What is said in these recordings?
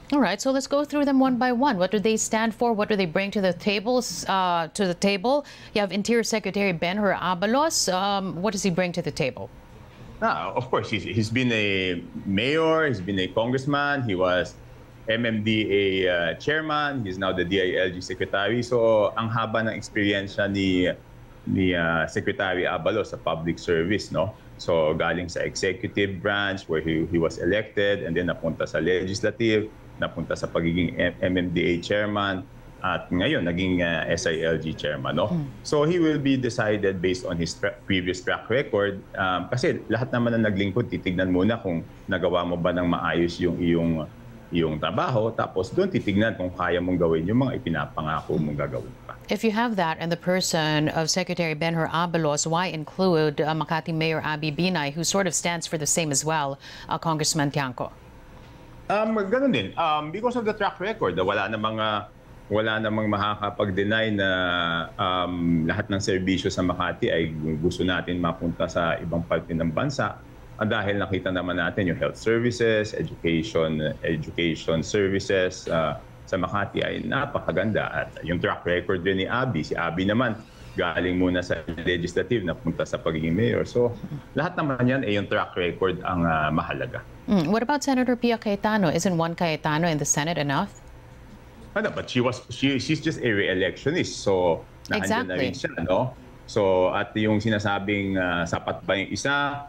All right, so let's go through them one by one. What do they stand for? What do they bring to the table? You have Interior Secretary Benhur Abalos. What does he bring to the table? Of course, he's been a mayor, he's been a congressman, he was MMDA chairman, he's now the DILG secretary. So ang haba ng eksperyensya ni Secretary Abalos sa public service, no? So galing sa executive branch where he was elected, and then napunta sa legislative, napunta sa pagiging MMDA chairman, at ngayon naging SILG chairman, no? So he will be decided based on his previous track record, kasi lahat naman na naglingkod titignan muna kung nagawa mo ba ng maayos yung iyong trabaho, tapos doon titignan kung kaya mong gawin yung mga ipinapangako mong gagawin pa. If you have that in the person of Secretary Benhur Abalos, why include Makati Mayor Abby Binay, who sort of stands for the same as well, Congressman Tiangco? Ganun din. Because of the track record, wala namang makakapag-deny na lahat ng serbisyo sa Makati ay gusto natin mapunta sa ibang parte ng bansa. Dahil nakita naman natin yung health services, education services sa Makati ay napakaganda. At yung track record din ni Abby, si Abby naman galing muna sa legislative, napunta sa pagiging mayor. So lahat naman yan ay yung track record ang mahalaga. What about Senator Pia Cayetano? Isn't one Cayetano in the Senate enough? But she's just a re-electionist. So naandyan na rin siya, no? So at yung sinasabing sapat ba yung isa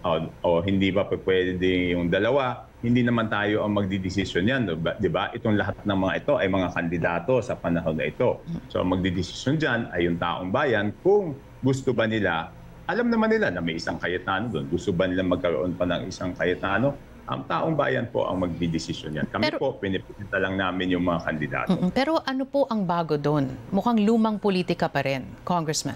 o hindi ba pwede yung dalawa, hindi naman tayo ang magdidesisyon yan, di ba? Itong lahat ng mga ito ay mga kandidato sa panahon na ito. So ang magdidesisyon dyan ay yung taong bayan kung gusto ba nila, alam naman nila na may isang Cayetano doon, gusto ba nila magkaroon pa ng isang Cayetano, ang taong bayan po ang magdidesisyon yan. Kami po, pinipinta lang namin yung mga kandidato. Pero ano po ang bago doon? Mukhang lumang politika pa rin, Congressman.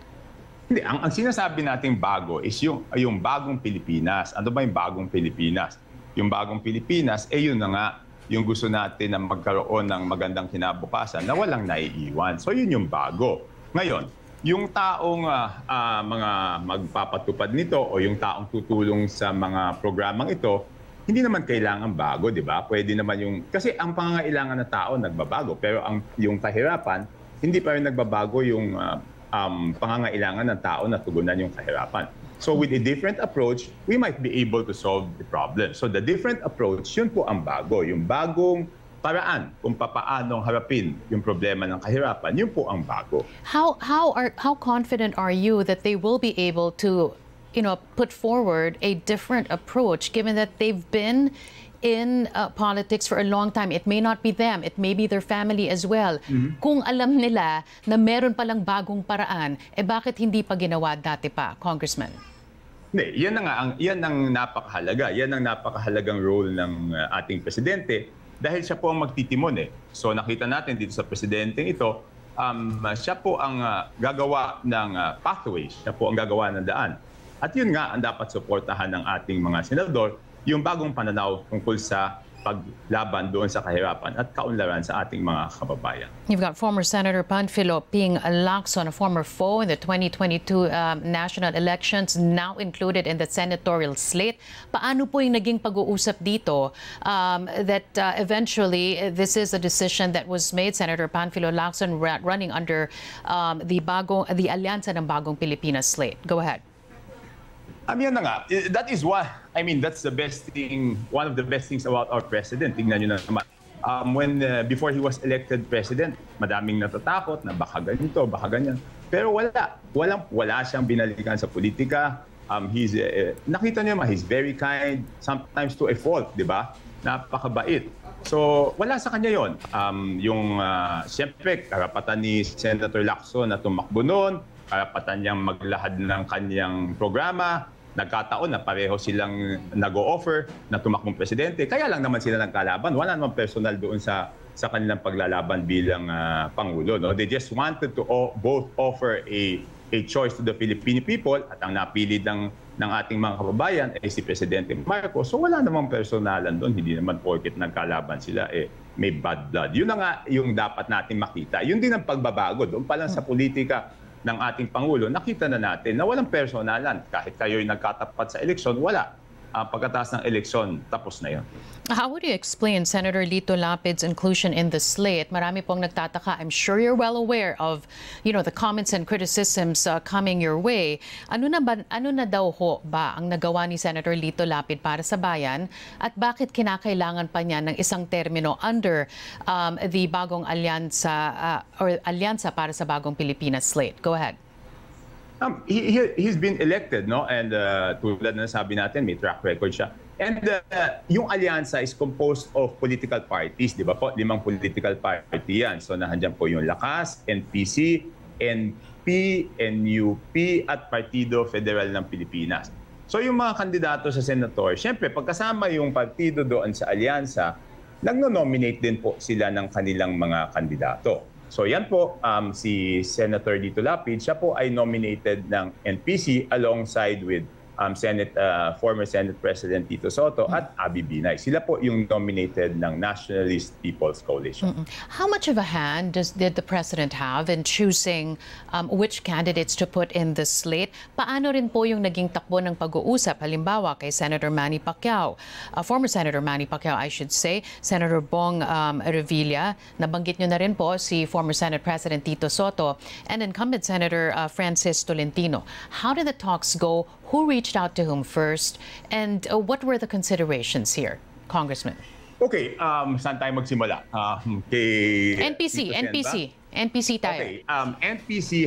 Hindi, ang sinasabi nating bago is yung bagong Pilipinas. Ano ba yung bagong Pilipinas? Yung bagong Pilipinas, yun na nga, yung gusto natin na magkaroon ng magandang kinabukasan na walang naiiwan. So yun yung bago. Ngayon, yung taong mga magpapatupad nito o yung taong tutulong sa mga programang ito, hindi naman kailangan bago, di ba? Pwede naman kasi ang pangangailangan ng tao nagbabago, pero yung kahirapan, hindi pa rin nagbabago yung pangangailangan ng tao na tugunan yung kahirapan. So with a different approach, we might be able to solve the problem. So the different approach, yun po ang bago. Yung bagong paraan kung papaanong harapin yung problema ng kahirapan, yun po ang bago. How confident are you that they will be able to, put forward a different approach, given that they've been in politics for a long time? It may not be them, it may be their family as well. Kung alam nila na meron palang bagong paraan, bakit hindi pa ginawa dati pa, Congressman? Hindi, yan ang napakahalaga. Yan ang napakahalagang role ng ating presidente dahil siya po ang magtitimon. So nakita natin dito sa presidenteng ito, siya po ang gagawa ng pathways, siya po ang gagawa ng daan. At yun nga ang dapat suportahan ng ating mga senador, yung bagong pananaw tungkol sa paglaban doon sa kahirapan at kaunlaran sa ating mga kababayan. You've got former Senator Panfilo Ping Lacson, a former foe in the 2022 national elections, now included in the senatorial slate. Paano po yung naging pag-uusap dito that eventually this is a decision that was made, Senator Panfilo Lacson running under the Alyansa ng Bagong Pilipinas slate? Go ahead. Yan na nga. That is that's the best thing, one of the best things about our president. Tingnan nyo na naman. Before he was elected president, madaming natatakot na baka ganito, baka ganyan. Pero wala siyang binalikan sa politika. Nakita niyo he's very kind, sometimes to a fault, di ba? Napakabait. So, wala sa kanya yon. Siyempre, karapatan ni Senator Lacson na tumakbo noon, karapatan niyang maglahad ng kanyang programa. Nagkataon na pareho silang nag-o-offer na tumakbong presidente. Kaya lang naman sila nagkalaban. Wala naman personal doon sa kanilang paglalaban bilang Pangulo. No? They just wanted to both offer a choice to the Filipino people at ang napili ng ating mga kababayan ay si Presidente Marcos. So wala namang personalan doon. Hindi naman porket nagkalaban sila may bad blood. Yun na nga yung dapat natin makita. Yun din ang pagbabago. Doon pa lang sa politika ng ating Pangulo, nakita na natin na walang personalan. Kahit kayo'y nagkatapat sa eleksyon, wala. pagkatapos ng eleksyon, tapos na yun. How would you explain Senator Lito Lapid's inclusion in the slate? Marami pong nagtataka. I'm sure you're well aware of, the comments and criticisms coming your way. Ano na daw ho ba ang nagawa ni Senator Lito Lapid para sa bayan at bakit kinakailangan pa niya ng isang termino under the bagong alyansa or alyansa para sa bagong Pilipinas slate? Go ahead. He's been elected, no? And tulad na sabi natin, may track record siya. And yung alyansa is composed of political parties, di ba po? 5 political party yan. So nahandyan po yung Lakas, NPC, NP, NUP, at Partido Federal ng Pilipinas. So yung mga kandidato sa senator, syempre pagkasama yung partido doon sa alyansa, nagno-nominate din po sila ng kanilang mga kandidato. So yan po, si Senator Lito Lapid, siya po ay nominated ng NPC alongside with former Senate President Tito Soto at Abby Binay. Sila po yung nominated ng Nationalist People's Coalition. How much of a hand did the President have in choosing which candidates to put in the slate? Paano rin po yung naging takbo ng pag-uusap? Halimbawa kay Senator Manny Pacquiao, former Senator Manny Pacquiao, I should say, Senator Bong Revilla, nabanggit nyo na rin po si former Senate President Tito Soto, and incumbent Senator Francis Tolentino. How did the talks go? Who reached out to whom first? And what were the considerations here, Congressman? Okay, saan tayo magsimula? Kay NPC tayo. Okay, NPC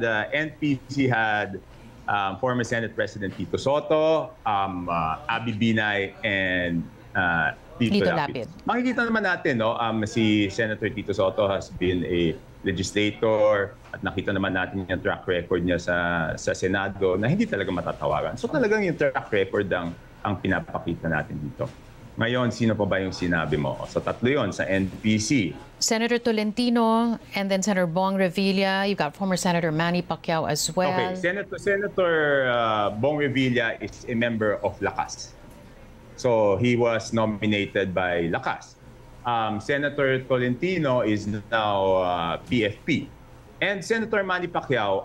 had former Senate President Tito Soto, Abby Binay, and Lito Lapid. Makikita naman natin, no, si Senator Tito Soto has been a legislator at nakita naman natin yung track record niya sa Senado na hindi talaga matatawaran. So talagang yung track record ang pinapakita natin dito. Ngayon, sino pa ba yung sinabi mo? So tatlo yun sa NPC. Senator Tolentino and then Senator Bong Revilla. You've got former Senator Manny Pacquiao as well. Okay, Senator Bong Revilla is a member of Lakas. So he was nominated by Lakas. Senator Tolentino is now PFP. And Senator Manny Pacquiao,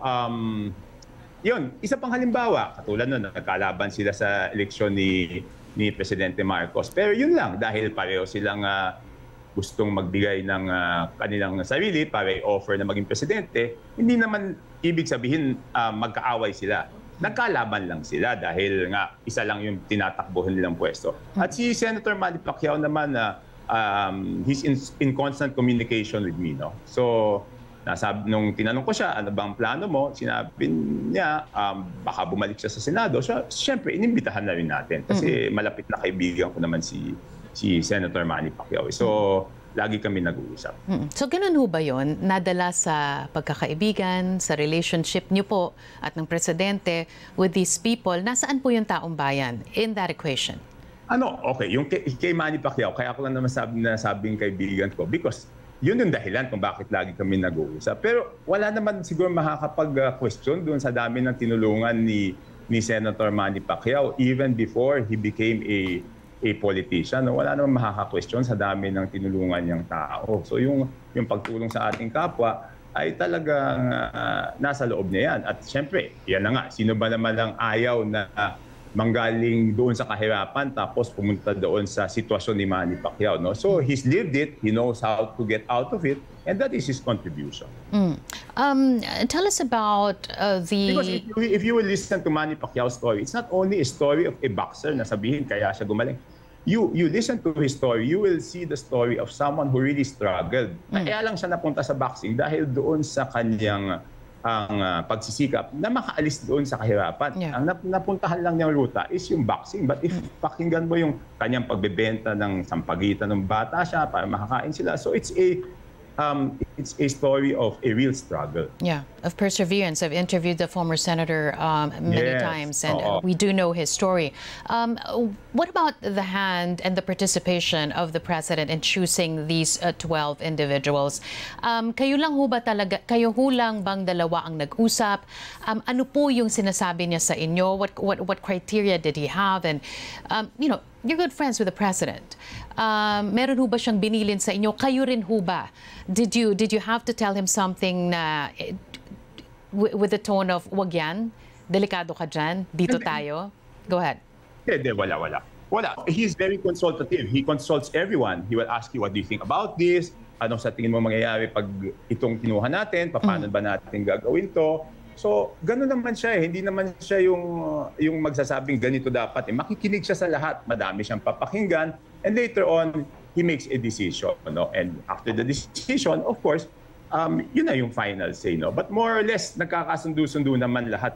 yun, isa pang halimbawa, katulad nun, nagkalaban sila sa eleksyon ni Presidente Marcos. Pero yun lang, dahil pareho silang gustong magbigay ng kanilang sarili para i-offer na maging presidente, hindi naman ibig sabihin magkaaway sila. Nagkalaban lang sila dahil nga isa lang yung tinatakbuhan nilang pwesto. At si Senator Manny Pacquiao naman, he's in constant communication with me, no? So, nung tinanong ko siya, ano bang plano mo? Sinabi niya, baka bumalik siya sa Senado. So, siyempre, inimbitahan na rin natin. Kasi malapit na kaibigan ko naman si Senator Manny Pacquiao. So, lagi kami nag-uusap. So, ganun ho ba yun? Nadala sa pagkakaibigan, sa relationship niyo po at ng Presidente with these people, nasaan po yung taong bayan in that equation? Okay, yung kay Manny Pacquiao, kaya ako lang naman nasabing kaibigan ko because yun yung dahilan kung bakit lagi kami nag-uusap. Pero wala naman siguro makakapag-question doon sa dami ng tinulungan ni Senator Manny Pacquiao even before he became a politician. Wala naman makaka-question sa dami ng tinulungan niyang tao. So yung pagtulong sa ating kapwa ay talagang nasa loob niya yan. At syempre, yan na nga, sino ba naman ang ayaw na manggaling doon sa kahirapan tapos pumunta doon sa sitwasyon ni Manny Pacquiao, no? So he's lived it, he knows how to get out of it, and that is his contribution. Tell us about Because if you will listen to Manny Pacquiao's story, it's not only a story of a boxer na sabihin kaya siya gumaling. You listen to his story, you will see the story of someone who really struggled. Kaya lang siya napunta sa boxing dahil doon sa kanyang pagsisikap na makaalis doon sa kahirapan. Yeah. Ang napuntahan lang niyang ruta is yung boxing. But if pakinggan mo yung kanyang pagbebenta ng sampagitan ng bata siya para makakain sila, so it's a story of a real struggle. Yeah, of perseverance. I've interviewed the former senator many times, and we do know his story. What about the hand and the participation of the president in choosing these 12 individuals? Kayo lang bang dalawa ang nag-usap? Ano po yung sinasabi niya sa inyo? What criteria did he have? And you're good friends with the president. Meron ho ba siyang binilin sa inyo? Kayo rin ho ba? Did you have to tell him something na with the tone of, wag yan, delikado ka dyan, dito tayo? Go ahead. Hindi, wala. Wala. He's very consultative. He consults everyone. He will ask you, what do you think about this? Anong sa tingin mo mangyayari pag itong kinuha natin? Paano ba natin gagawin to? So, gano'n naman siya eh. Hindi naman siya yung magsasabing ganito dapat. Eh. Makikinig siya sa lahat. Madami siyang papakinggan. And later on, he makes a decision. No? And after the decision, of course, yun na yung final say. No? But more or less, nagkakasundo-sundo naman lahat.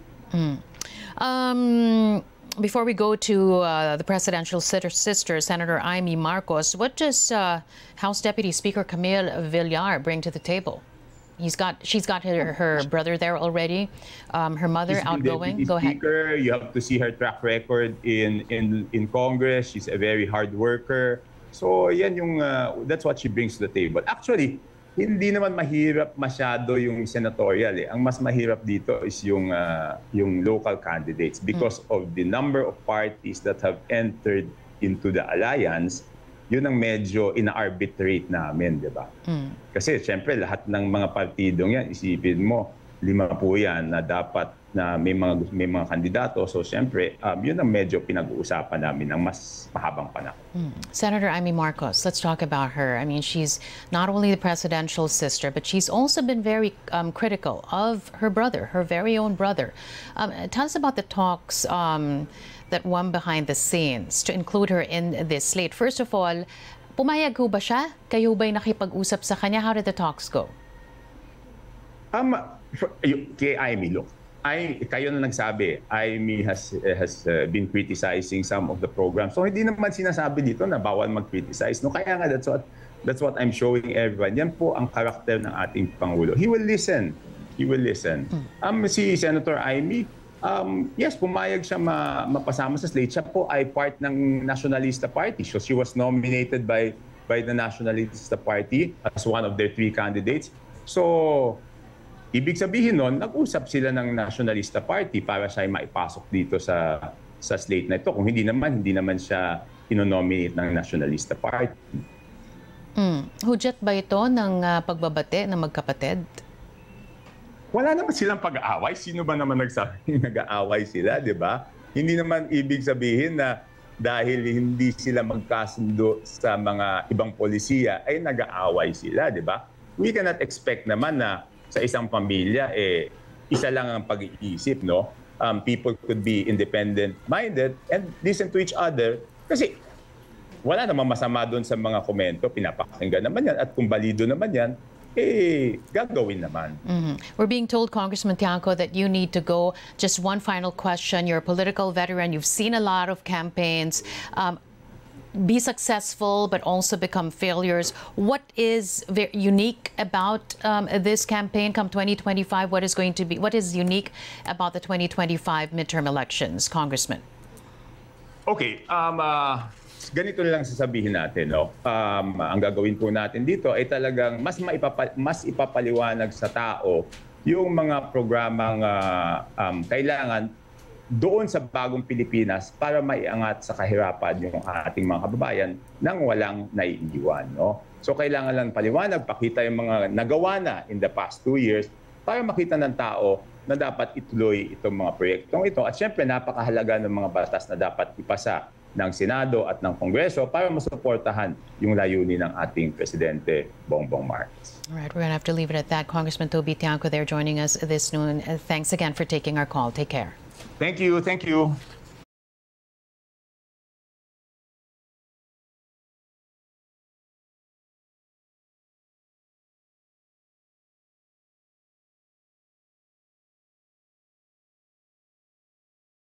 Before we go to the presidential sister, Senator Amy Marcos, what does House Deputy Speaker Camille Villar bring to the table? She's got her brother there already, her mother outgoing. Go ahead. Speaker, you have to see her track record in Congress. She's a very hard worker. So yan that's what she brings to the table. Actually, hindi naman mahirap masyado yung senatorial eh. Ang mas mahirap dito is yung local candidates because of the number of parties that have entered into the alliance. Yun ang medyo ina-arbitrate namin, di ba? Kasi siyempre lahat ng mga partidong yan, isipin mo, 5 po yan na dapat na may mga kandidato. So siyempre, yun ang medyo pinag-uusapan namin ng mas mahabang panahon. Senator Amy Marcos, let's talk about her. I mean, she's not only the presidential sister, but she's also been very critical of her brother, her very own brother. Tell us about the talks that went behind the scenes to include her in this slate. First of all, pumayag ho ba siya? Kayo ba'y nakipag-usap sa kanya? How did the talks go? Kay Amy, look, kayo na nagsabi, Amy has been criticizing some of the programs. So hindi naman sinasabi dito na bawal mag-criticize. No, kaya nga that's what I'm showing everyone. Yan po ang karakter ng ating Pangulo. He will listen. Si Senator Amy, yes, pumayag siya mapasama sa slate. Siya po ay part ng Nationalista Party. So she was nominated by the Nationalista Party as one of their 3 candidates. So ibig sabihin nun, nag-usap sila ng Nationalista Party para siya ay maipasok dito sa slate na ito. Kung hindi naman siya inonominate ng Nationalista Party. Hudyat ba ito ng pagbabate ng magkapatid? Wala naman silang pag-aaway. Sino ba naman nagsabing nag-aaway sila, di ba? Hindi naman ibig sabihin na dahil hindi sila magkasundo sa mga ibang polisiya, ay nag-aaway sila, di ba? We cannot expect naman na sa isang pamilya, isa lang ang pag-iisip, no? People could be independent-minded and listen to each other. Kasi wala namang masama doon sa mga komento, pinapakinggan naman yan. At kung balido naman yan, gagawin naman. We're being told, Congressman Tiangco, that you need to go. Just one final question. You're a political veteran. You've seen a lot of campaigns. Be successful but also become failures. What is unique about this campaign come 2025? What is unique about the 2025 midterm elections, Congressman? Okay, ganito lang sasabihin natin, no? Ang gagawin po natin dito ay talagang mas ipapaliwanag sa tao yung mga programang kailangan doon sa bagong Pilipinas para maiangat sa kahirapan yung ating mga kababayan nang walang naiiwan. No? So kailangan lang paliwanag, pakita yung mga nagawa na in the past 2 years para makita ng tao na dapat ituloy itong mga proyektong ito. At syempre, napakahalaga ng mga batas na dapat ipasa ng Senado at ng Kongreso para masuportahan yung layunin ng ating Presidente Bongbong Marcos. All right, we're going to have to leave it at that. Congressman Toby Tiangco there joining us this noon. Thanks again for taking our call. Take care. Thank you.